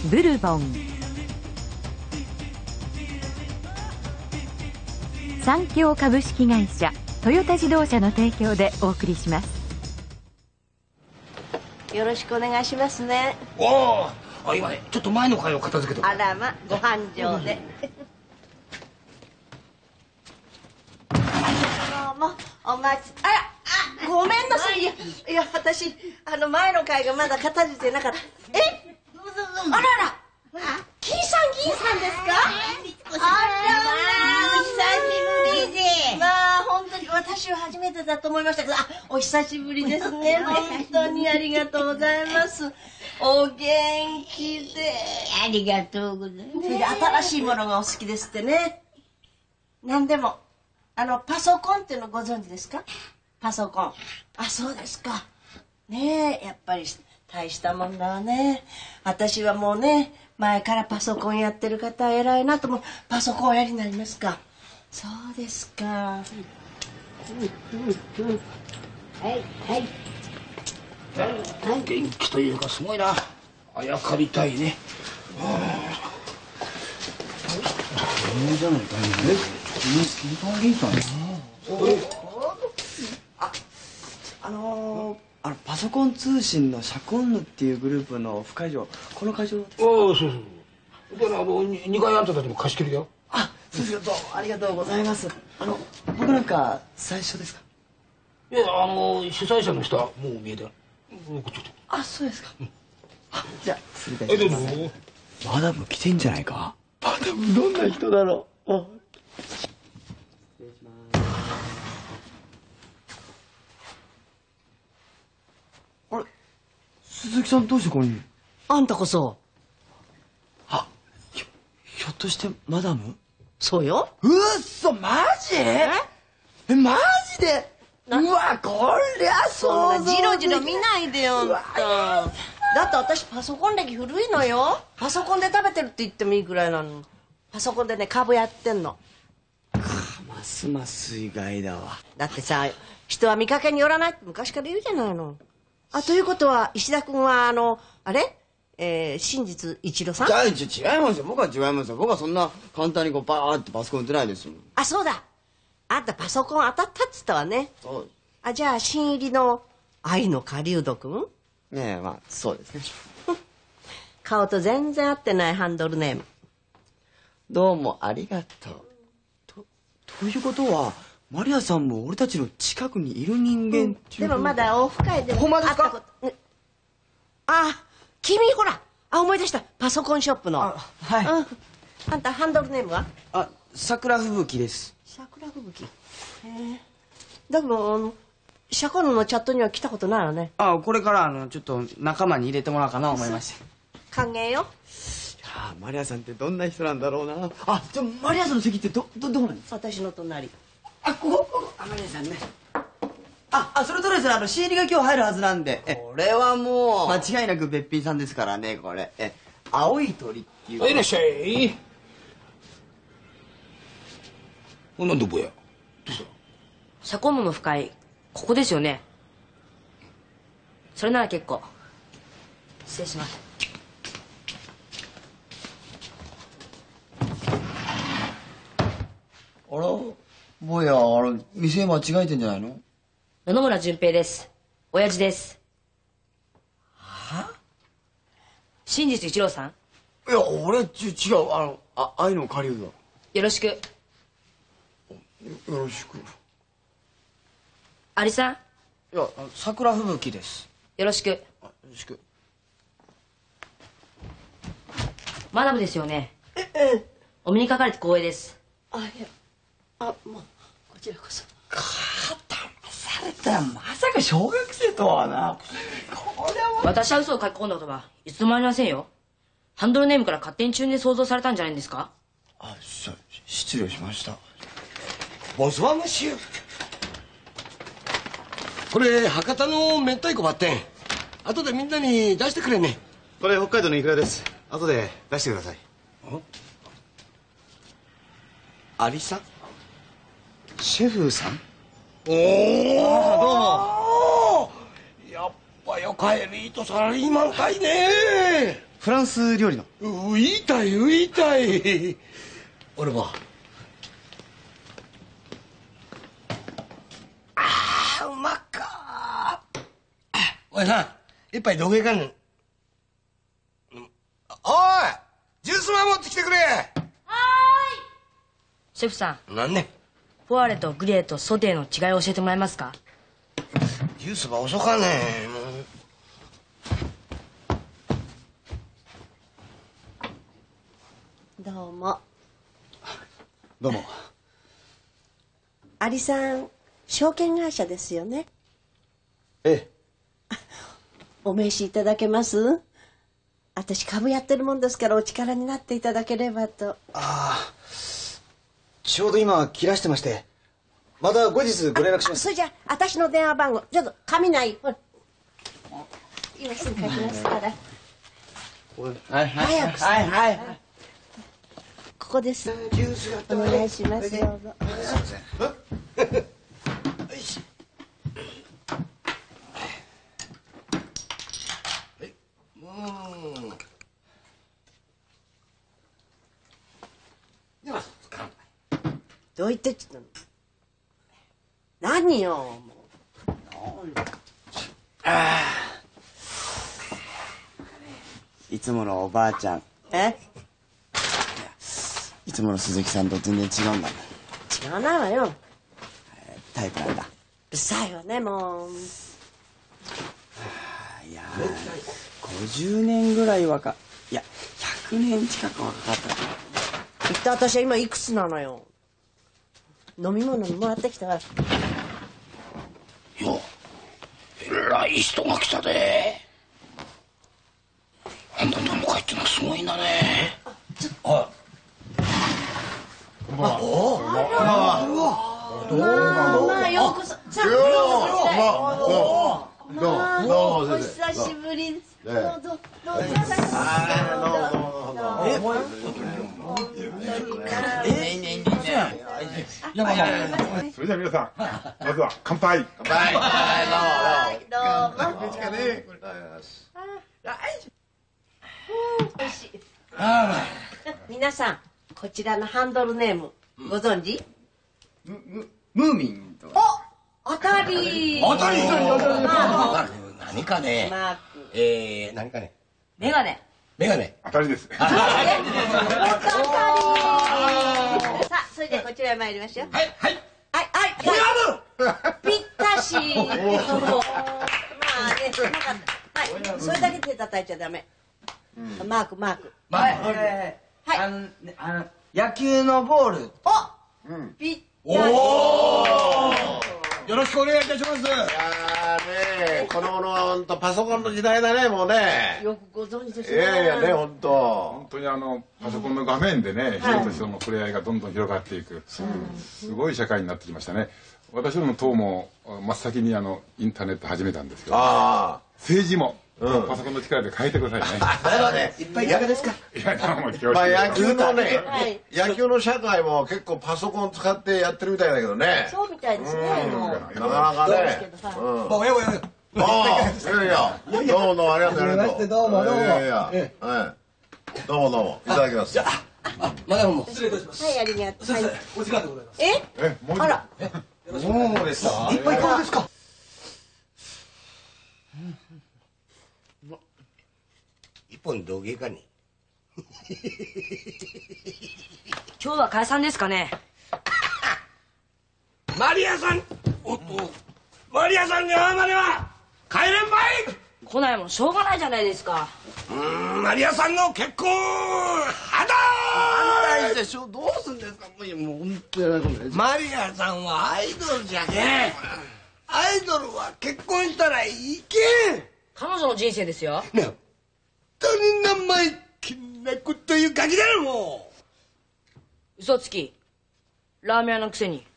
ブルボン、三共株式会社、トヨタ自動車の提供でお送りします。 よろしくお願いしますね。 おお、今ねちょっと前の会を片付けて。 あらま、ご繁盛で。どうもお待ち。ごめんなさい。いや私前の会がまだ片付いてなかった。あらら、金さんですか？あら、お久しぶりで。まあ本当に私は初めてだと思いましたけど、お久しぶりですね。本当にありがとうございます。お元気で。 ありがとうございます。 それで新しいものがお好きですってね。何でもパソコンっていうのご存知ですか？パソコン。そうですか。ねえ、やっぱり大したもんだわね。私はもうね、前からパソコンやってる方は偉いなと思う。パソコンおやりになりますか？そうですか。はい。 元気というかすごいな。あやかりたいね。じゃないかね。 パソコン通信のシャコンヌっていうグループの副会長、この会長です。 そうそう。で2階あんたたちも貸し切りだよ。 そうですか、どうもありがとうございます。僕なんか最初ですか？ いや、主催者の人はもう見えてる。 そうですか。じゃあ失礼いたします。マダム来てんじゃないか？マダムどんな人だろう。失礼します。あれ、鈴木さんどうしてここに？ あんたこそ。 ひょっとしてマダム？ そうよ。 うっそ、マジ？マジで？うわ、こりゃそんなジロジロ見ないでよ、あんた。だって私パソコン歴古いのよ。パソコンで食べてるって言ってもいいくらいなの。パソコンでね、株やってんの。 ますます意外だわ。 だってさ、人は見かけによらないって昔から言うじゃないの。ということは石田君は真実一郎さん？ 違いますよ。僕は違いますよ。僕はそんな簡単にバーってパソコン打てないですよ。 そうだ。あんたパソコン当たったっつったわね。 そう。 じゃあ新入りの愛の狩人君？ ねえ、そうですね。 顔と全然合ってないハンドルネーム。 どうもありがとう。ということは、マリアさんも俺たちの近くにいる人間っていう。 でもまだオフ会でもほんまですか？ 会ったこと。君ほら、思い出した。パソコンショップの。 はい。 あんたハンドルネームは？ 桜吹雪です。 桜吹雪。だけどシャコンヌのチャットには来たことないわね。 これからちょっと仲間に入れてもらおうかな思いまして。 歓迎よ。 マリアさんってどんな人なんだろうな。じゃあマリアさんの席ってどこなんですか？ 私の隣。 ここ。マリアさんね。それとですね、仕入りが今日入るはずなんで。これはもう間違いなくべっぴんさんですからね、これ。青い鳥っていう。 いらっしゃい。なんでぼや？どうした？ シャコンヌの深いここですよね。それなら結構。失礼します。 ぼや、店間違えてんじゃないの？ 野々村純平です。親父です。真実一郎さん？ いや、俺違う。愛の狩人だ。 よろしく。 よろしく。 アリさん？ いや、桜吹雪です。 よろしく。 よろしく。 マダムですよね。お目にかかれて光栄です。 いや、もうこちらこそ。 騙されたよ。まさか小学生とはな。これは。 私は嘘を書き込んだことはいつもありませんよ。ハンドルネームから勝手に中で想像されたんじゃないんですか？ 失礼しました。 ボスワムシュー。これ博多の明太子ばってん。後でみんなに出してくれね。 これ北海道のイクラです。後で出してください。 アリさん？ シェフさん？ おお、 どうも。 やっぱよかエリートサラリーマンかいね。 フランス料理の。 言いたい言いたい。俺も。うまっか。おいさん、一杯どこへ行かんねん。おい、ジュースマン持ってきてくれ。 シェフさん、 なんねん。 ポワレとグリエとソテーの違いを教えてもらえますか？ ジュースば遅かねん。もうどうも。 どうも。 アリさん、証券会社ですよね。 ええ。 お名刺いただけます？私株やってるもんですからお力になっていただければと。 ああ、ちょうど今切らしてまして、また後日ご連絡します。 それじゃあ私の電話番号ちょっと紙ない。ほら今すぐ書きますから。 はい早くしてはいはい。 ここです。お願いします。どうぞ。どう言ってっちゃったの？何よ。もいつものおばあちゃん、 うえ？ いつもの鈴木さんと全然違うんだもん。 違うなわよ。 タイプなんだ。 うるさいわねもう。 いや50年ぐらい若いや100年近く若かったかきっと私は今いくつなのよ。飲み物もらってきたわ。 よ、えらい人が来たで。あんたの会ってのはすごいんだね。あ、 まあようこそ。さあお久しぶりです。どうぞどうぞ。 それじゃあ皆さん、まずは乾杯。 どうも。おいしい。皆さんこちらのハンドルネームご存知？ ムーミンとか。 お、当たり。 当たり。何かね。 マーク。 何かね。 メガネ。 メガネ。 当たりです。 さあそれでこちらへ参りましょう。 はいはい。 はいぴったし。まあねなかった。はいそれだけ手叩いちゃダメ。マーク。 はい野球のボール。 ぴったし。 よろしくお願いいたします。 いやねこの頃は本当パソコンの時代だねもうね。 よくご存知ですいね。 やいやね本当。 本当にパソコンの画面でね、人と人の触れ合いがどんどん広がっていく、すごい社会になってきましたね。私ども党も真っ先にインターネット始めたんですけど、政治もパソコンの力で変えてくださいね。 だからねいっぱい逆ですか。 いやどうも恐縮。 まあ野球のねはい野球の社会も結構パソコン使ってやってるみたいだけどね。 そうみたいですね。もうなかなかね。 もうや。 いやどうもありがとうありがとう。 どうもいやどうもいただきます。 マダムも失礼いたします。 はいありがとう。はいお時間でございます。 もうあらそうですか。 いっぱい買うんですか。一本どげかに。 今日は解散ですかね？ マリアさん。おっと。マリアさんに会うまでは帰れんばい。 来ないもんしょうがないじゃないですか。 マリアさんの結婚はだでしょどうすんですか。もう本当やらないことない。 マリアさんはアイドルじゃけん。アイドルは結婚したらいけん。 彼女の人生ですよ。 な本当に生意気なこと言うガキだろも嘘つき。ラーメン屋のくせに。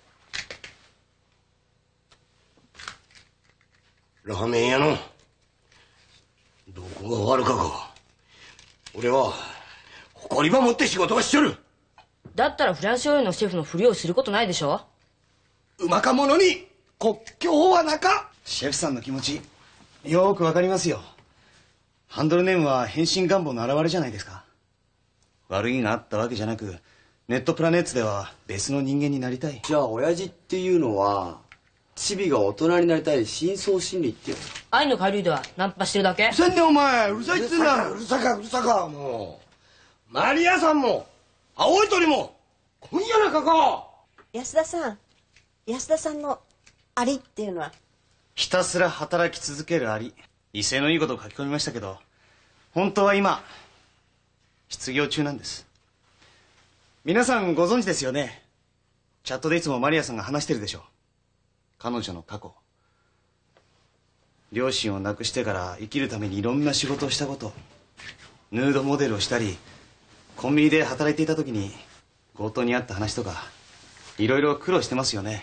う。ラーメン屋のどこが悪かか。俺は誇りば持って仕事がしちょる。 だったらフランス料理のシェフのふりをすることないでしょ。 うまかものに国境はなか。 シェフさんの気持ちよくわかりますよ。 ハンドルネームは変身願望の表れじゃないですか。悪いがあったわけじゃなく、ネットプラネッツでは別の人間になりたい。 じゃあ親父っていうのはチビが大人になりたい深層心理っていうの？ 愛の帰りではナンパしてるだけ。 うるさいんだよお前。うるさいっつうんだ。うるさかもう。マリアさんも青い鳥も今夜なんかか。 安田さんのアリっていうのは？ ひたすら働き続けるアリ。威勢のいいことを書き込みましたけど、本当は今失業中なんです。皆さんご存知ですよね。チャットでいつもマリアさんが話してるでしょう。彼女の過去、両親を亡くしてから生きるためにいろんな仕事をしたこと、ヌードモデルをしたり、コンビニで働いていた時に強盗に遭った話とか、いろいろ苦労してますよね。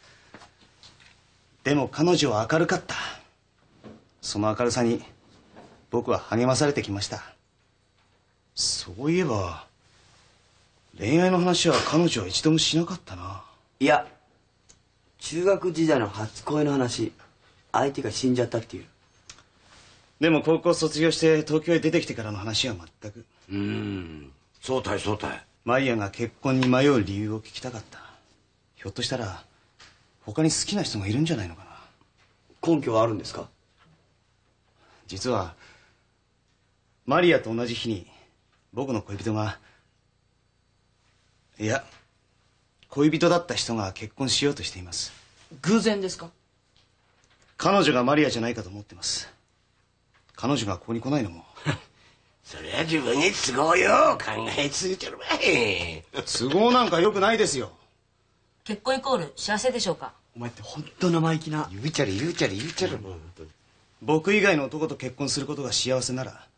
でも彼女は明るかった。その明るさに僕は励まされてきました。そういえば恋愛の話は彼女は一度もしなかったな。 いや、中学時代の初恋の話、相手が死んじゃったっていう。 でも高校卒業して東京へ出てきてからの話は全く。 そうたい。 マリアが結婚に迷う理由を聞きたかった。ひょっとしたら他に好きな人がいるんじゃないのかな。 根拠はあるんですか？ 実はマリアと同じ日に僕の恋人が、いや恋人だった人が結婚しようとしています。 偶然ですか？ 彼女がマリアじゃないかと思ってます。彼女がここに来ないのもそれは自分に都合よ。考えついてるわい。 都合なんかよくないですよ。 結婚イコール幸せでしょうか？ お前って本当生意気な。 言うちゃり。 僕以外の男と結婚することが幸せなら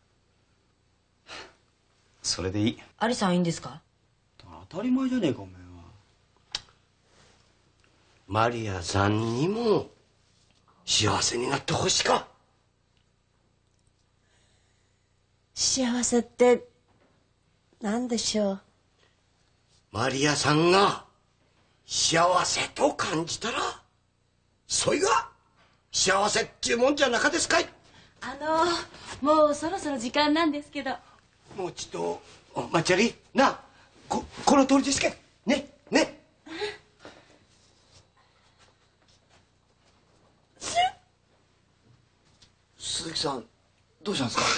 それでいい。 アリさんいいんですか？ 当たり前じゃねえかお前は。 マリアさんにも幸せになってほしか。 幸せって何でしょう？ マリアさんが幸せと感じたらそいが幸せっちゅうもんじゃなかですかい。 もうそろそろ時間なんですけど。 もうちっとお待ちやりな。この通りですけね。 鈴木さんどうしたんですか？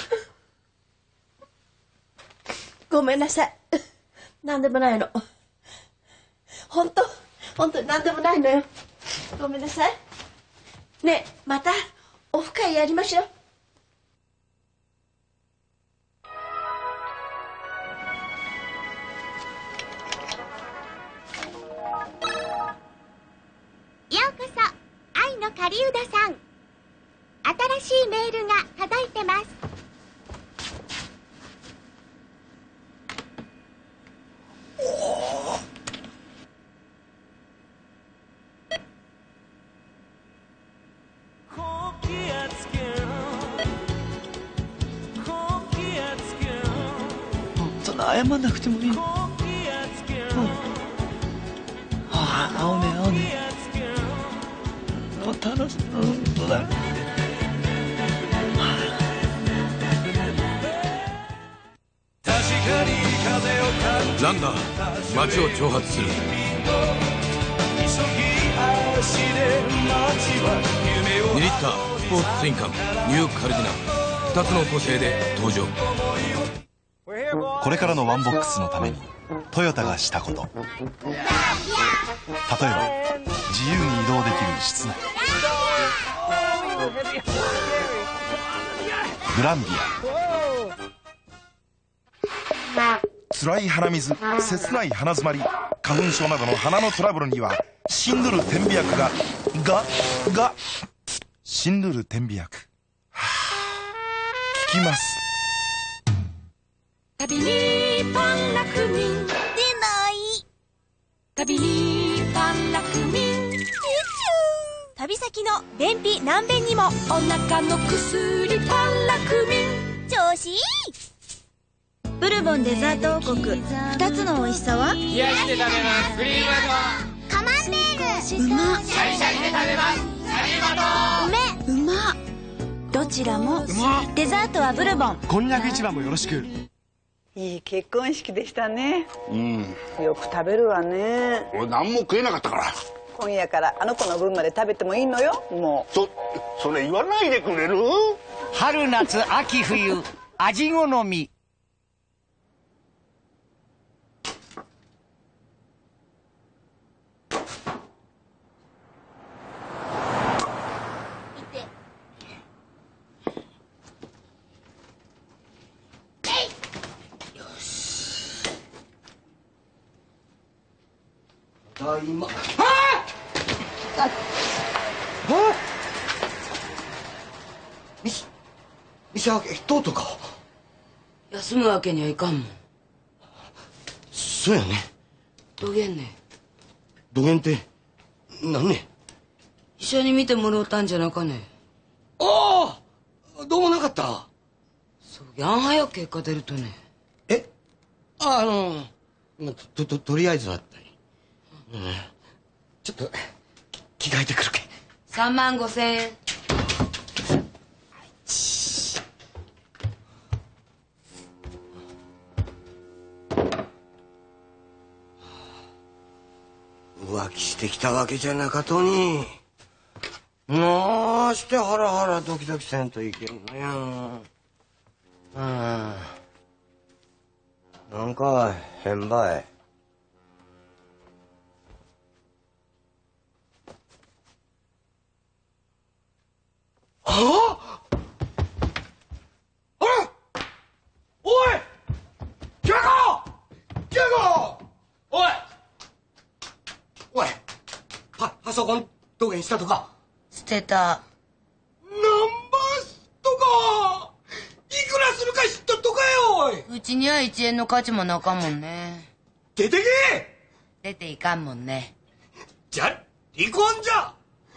ごめんなさい。何でもないの。本当に何でもないのよ。ごめんなさい。ねえ、またオフ会やりましょう。 ようこそ愛の狩人さん。新しいメールが届いてます。 謝んなくてもいいの。青ね。楽しそうだ。 ランナー街を挑発する。2リッタースポーツツインカムニューカルディナル2つの個性で登場。 これからのワンボックスのためにトヨタがしたこと、例えば自由に移動できる室内、グランビア。辛い鼻水、切ない鼻づまり、花粉症などの鼻のトラブルにはシンドル点鼻薬がシンドル点鼻薬、効きます。 旅にパンラクミン出ない。旅にパンラクミン旅先の便秘難便にもお腹の薬パンラクミン調子いい。 ブルボンデザート王国2つの美味しさは？ 冷やして食べますクリームカマンベールうま。 シャリシャリで食べますシャリバトうめ。うま。どっちらも。デザートはブルボン。 こんにゃく一番もよろしく。 いい結婚式でしたね。 うん。 よく食べるわね。 俺何も食えなかったから。 今夜からあの子の分まで食べてもいいのよ、もう。 それ言わないでくれる？ 春夏秋冬味好み。 ただいま。店開けとうとか。 休むわけにはいかんもん。 そうやね。 どげんね。 どげんって何ね。 医者に診てもろうたんじゃなかね。 ああ、どうもなかった。 そぎゃん早く結果出るとね。 とりあえずはったり。ちょっと着替えてくるけ。 35000円。 浮気してきたわけじゃなかとに。なあしてハラハラドキドキせんといけんのやん。なんか変ばい。あれおいキャゴおいパソコンどげんしたとか。 捨てた。 ナンバーとかいくらするか知っとっとかよ。おい、 うちには1円の価値もなかんもんね。 出てけ。 出ていかんもんね。 じゃ離婚じゃ。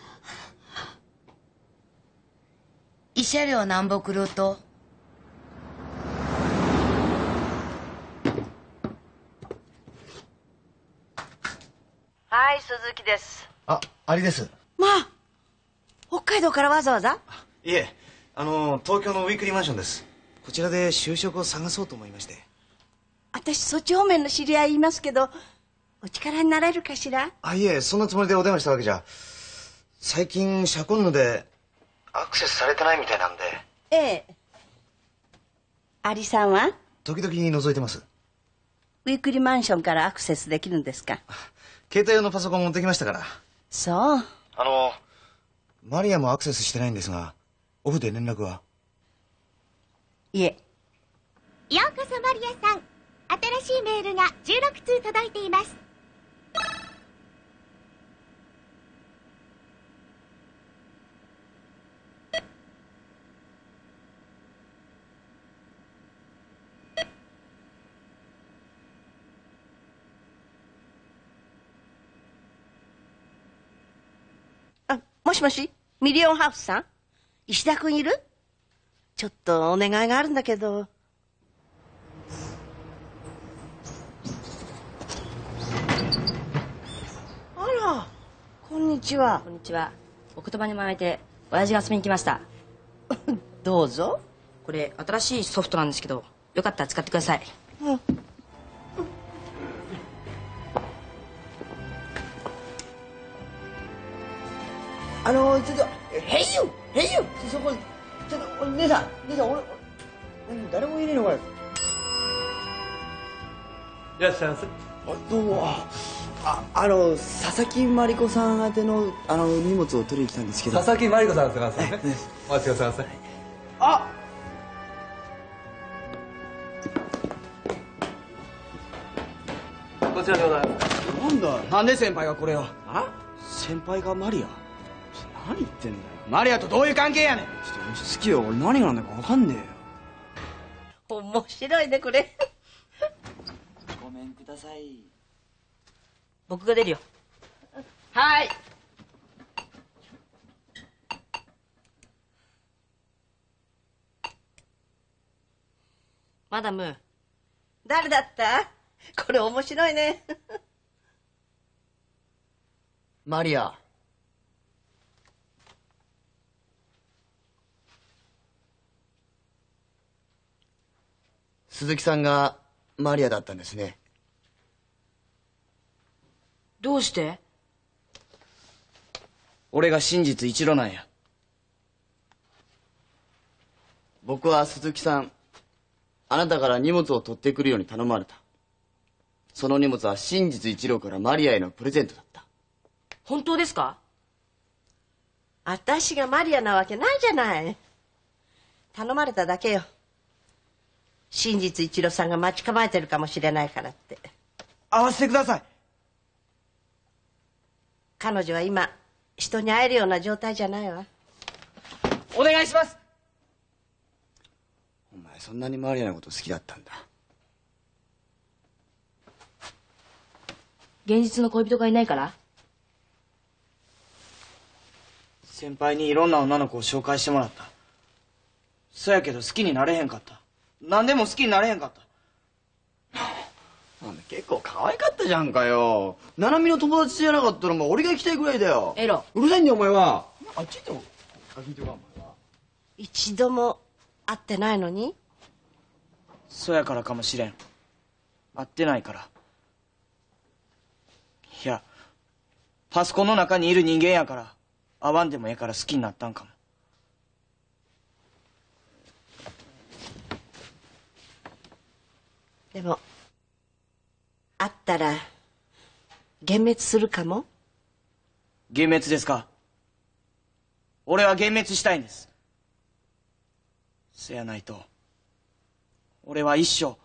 慰謝料なんぼくろと。 はい、鈴木です。 ありです。 まあ、北海道からわざわざ？ いえ、東京のウィークリーマンションです。こちらで就職を探そうと思いまして。 私そっち方面の知り合いいますけど、お力になれるかしら？ いえ、そんなつもりでお電話したわけじゃ。最近シャコンヌでアクセスされてないみたいなんで。 ええ。アリさんは？ 時々覗いてます。 ウィークリーマンションからアクセスできるんですか？ 携帯用のパソコン持ってきましたから。 そう。 マリアもアクセスしてないんですが、オフで連絡は？ いえ。 ようこそマリアさん。新しいメールが16通届いています。 もしもし、ミリオンハウスさん？石田君いる？ちょっとお願いがあるんだけど。あら、こんにちは。 こんにちは。お言葉に甘えて親父が遊びに来ました。 どうぞ。 これ新しいソフトなんですけど、よかったら使ってください。 うん。ちょっと、へいよそこ、ちょっと、姉さん、俺、誰もいねえのかよ。 いらっしゃいませ。 どうも。佐々木真理子さん宛ての、荷物を取りに来たんですけど。 佐々木真理子さんですか。お待ちくださいませ。 あ。 こちらでございます。 なんだ。なんで先輩がこれを。先輩がマリア。何言ってんだよ。マリアとどういう関係やねん。ちょっと落ち着きよ。俺何がなんだかわかんねえよ。 面白いね、これ。 ごめんください。 僕が出るよ。 はい。 マダム。 誰だった？これ面白いね。 マリア。 鈴木さんがマリアだったんですね。 どうして？ 俺が真実一路なんや。 僕は鈴木さん、あなたから荷物を取ってくるように頼まれた。その荷物は真実一路からマリアへのプレゼントだった。 本当ですか？ 私がマリアなわけないじゃない。頼まれただけよ。真実一郎さんが待ち構えてるかもしれないからって。 会わせてください。 彼女は今人に会えるような状態じゃないわ。 お願いします。 お前そんなにマリアのこと好きだったんだ。 現実の恋人がいないから？ 先輩にいろんな女の子を紹介してもらった。そやけど好きになれへんかった。何でも好きになれへんかった。 なんだ結構可愛かったじゃんかよ。七海の友達じゃなかったらもう俺が行きたいぐらいだよ。 エロ。 うるさいんだよお前は。あっち行っても聞いてるかお前は。 一度も会ってないのに？ そやからかもしれん。会ってないから。いや、パソコンの中にいる人間やから会わんでもええから好きになったんかも。 でも会ったら幻滅するかも。 幻滅ですか？俺は幻滅したいんです。せやないと俺は一生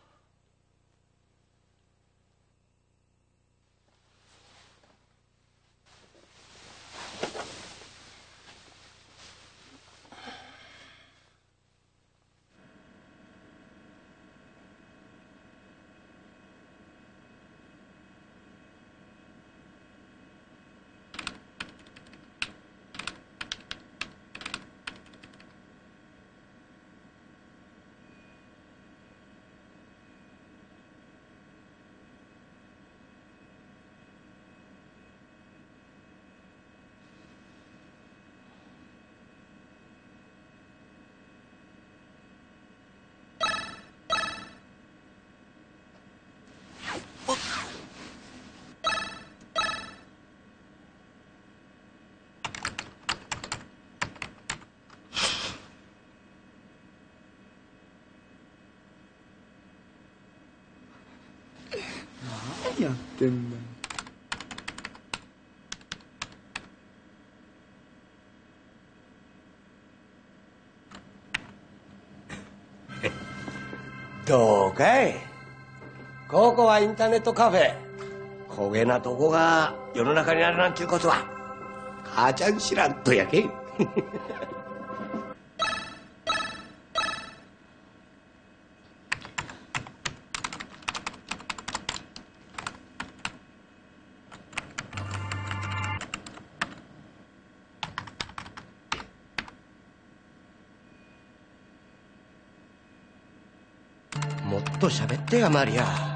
何やってんだよ。 どうかい。ここはインターネットカフェ。高芸なとこが世の中にあるなんていうことは母ちゃん知らんとやけん。もっと喋ってやマリア。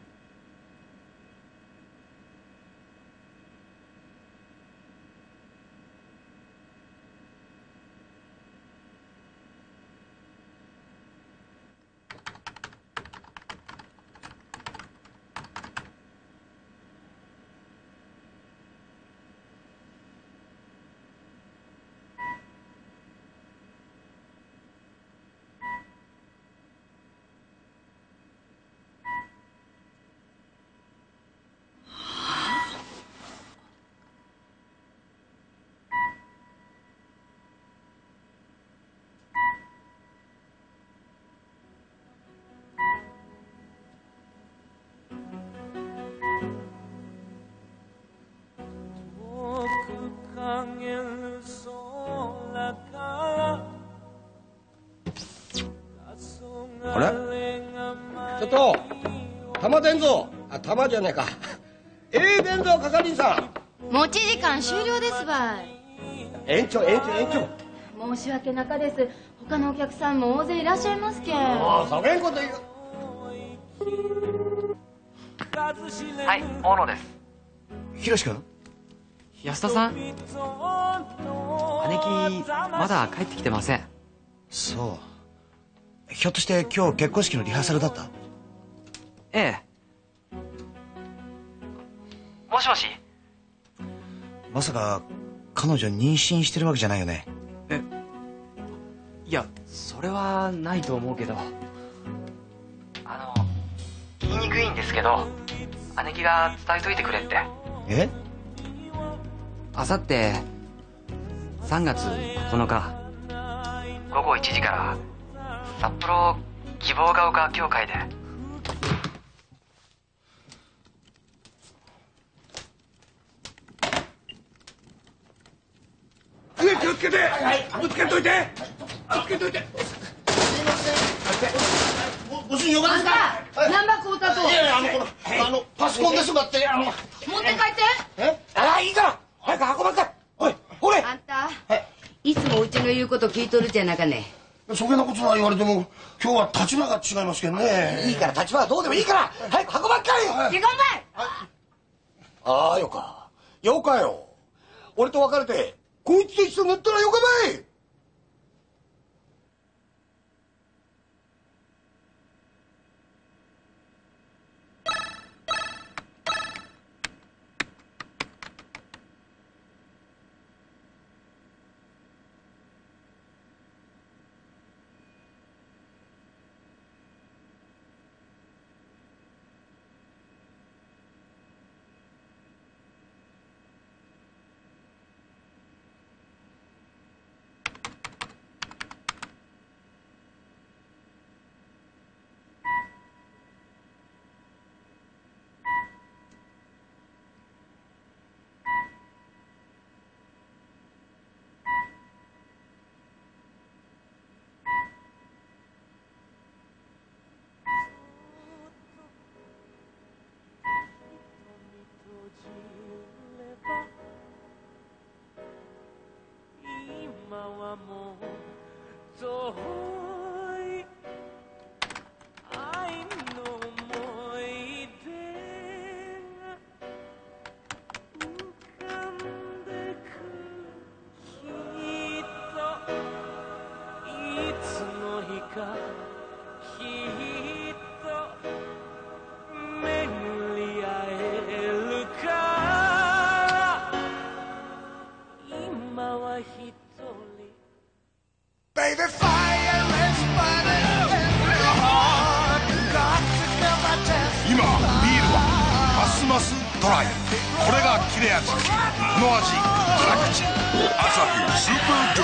あれちょっと玉伝蔵、あ玉じゃねえか伝蔵係員さん。 持ち時間終了ですばい。 延長。 申し訳なかです。他のお客さんも大勢いらっしゃいますけん。 ああそげんこと言う。 はい、大野です。 ひろし君。 安田さん、姉貴まだ帰ってきてません。 そう。 ひょっとして今日結婚式のリハーサルだった？ ええ。もしもし。 まさか彼女妊娠してるわけじゃないよね？ いや、それはないと思うけど。言いにくいんですけど、姉貴が伝えといてくれって。 え？ あさって3月9日午後1時から札幌希望が丘教会で。 気をつけて、ぶつけといて、ぶつけといて。 すいません。ご主人呼ばれますか？ ナンバー買うたと。 いやいや、パソコンですがって、 持って帰って。 いいから早く運ばんかい。おい、ほれ。 あんた、いつもうちの言うこと聞いとるじゃなかね。 そげなことは言われても今日は立場が違いますけどね。いいから立場はどうでもいいから早く運ばんかい。 行こんばい。 ああ、よかよ。俺と別れてこいつと一緒になったらよかばい。 今ビールはますますドライ。これが切れ味。この味辛口。アサヒスー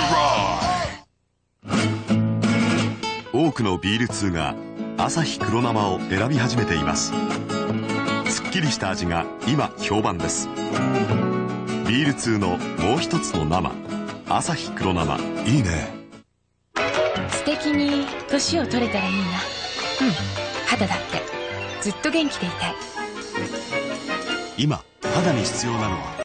パードライ。 多くのビール通がアサヒ黒生を選び始めています。すっきりした味が今評判です。ビール通のもう一つの生、アサヒ黒生。いいね。 素敵に年を取れたらいいな。肌だってずっと元気でいたい。 今肌に必要なのは